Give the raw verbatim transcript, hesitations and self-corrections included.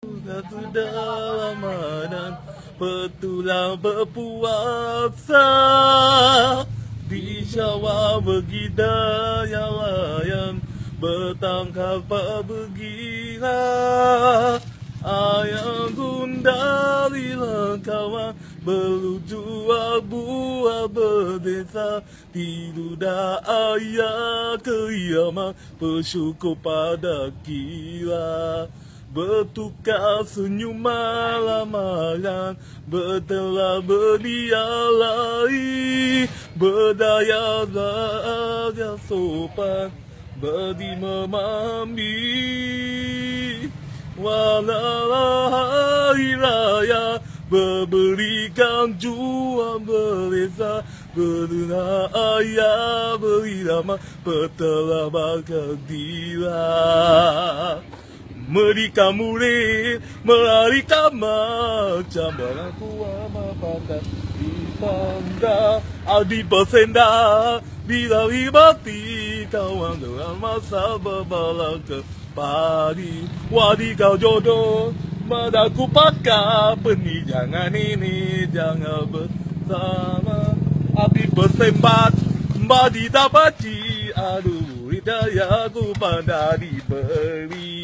Sudah lama dan petulang berpuasa di Syawal bergida yang layan bertangkap bergila. Ayam gundali kawan berluju buah berdesa tidur dah ayah kiamat bersyukur pada kira. Bertukar senyum malam-malam bertelah berdialai berdaya raja sopan berdi memambi walau hari raya berberikan jual bereza berena ayah berirama bertelah berkedila. Mereka murid, mereka macam barang kuama pandang di tanda adi bersenda bila ribati kawan dengan masa berbala ke padi wadi kau jodoh madaku pakai peni jangan ini jangan bersama api bersembat mbak didapati aduh hidayaku pada diberi.